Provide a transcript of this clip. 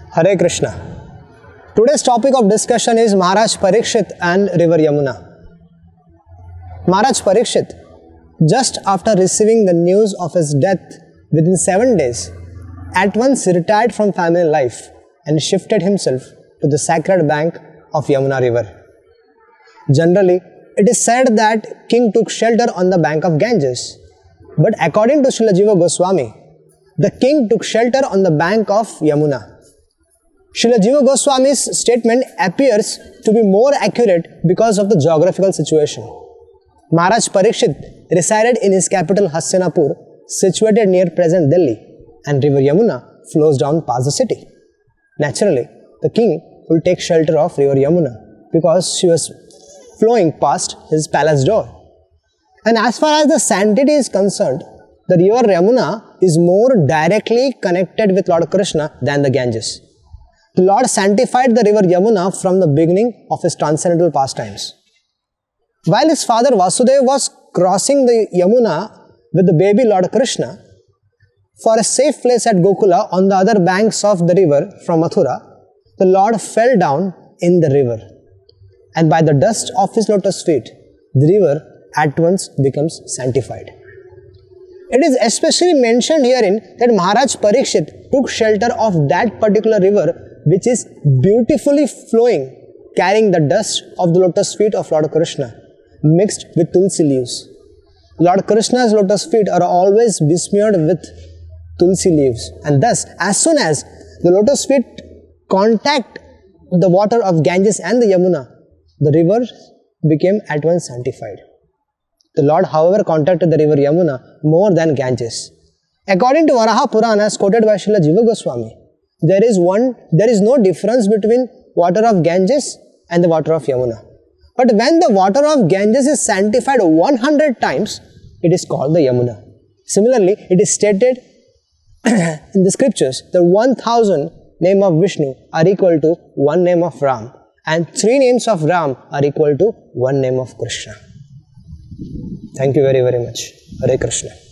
Hare Krishna. Today's topic of discussion is Maharaj Parikshit and River Yamuna. Maharaj Parikshit, just after receiving the news of his death within 7 days, at once retired from family life and shifted himself to the sacred bank of Yamuna river. Generally, it is said that king took shelter on the bank of Ganges, but according to Srila Jiva Goswami, the king took shelter on the bank of Yamuna. Srila Jiva Goswami's statement appears to be more accurate because of the geographical situation. Maharaj Parikshit resided in his capital Hastinapur, situated near present Delhi, and river Yamuna flows down past the city. Naturally, the king will take shelter of river Yamuna because she was flowing past his palace door. And as far as the sanctity is concerned, the river Yamuna is more directly connected with Lord Krishna than the Ganges. The Lord sanctified the river Yamuna from the beginning of his transcendental pastimes. While his father Vasudeva was crossing the Yamuna with the baby Lord Krishna for a safe place at Gokula on the other banks of the river from Mathura, the Lord fell down in the river, and by the dust of his lotus feet, the river at once becomes sanctified. It is especially mentioned herein that Maharaj Parikshit took shelter of that particular river which is beautifully flowing, carrying the dust of the lotus feet of Lord Krishna mixed with tulsi leaves. Lord Krishna's lotus feet are always besmeared with tulsi leaves, and thus as soon as the lotus feet contact the water of Ganges and the Yamuna, the river became at once sanctified. The Lord, however, contacted the river Yamuna more than Ganges. According to Varaha Purana, as quoted by Srila Jiva Goswami, there is no difference between water of Ganges and the water of Yamuna. But when the water of Ganges is sanctified 100 times, it is called the Yamuna. Similarly, it is stated in the scriptures that 1000 names of Vishnu are equal to 1 name of Ram, and 3 names of Ram are equal to 1 name of Krishna. Thank you very, very much. Hare Krishna.